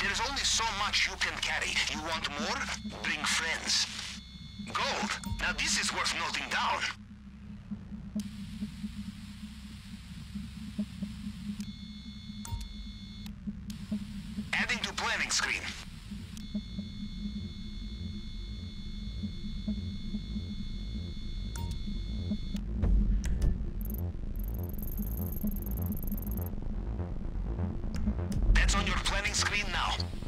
There is only so much you can carry. You want more? Bring friends. Gold. Now this is worth noting down. Adding to planning screen. That's on your planning screen now.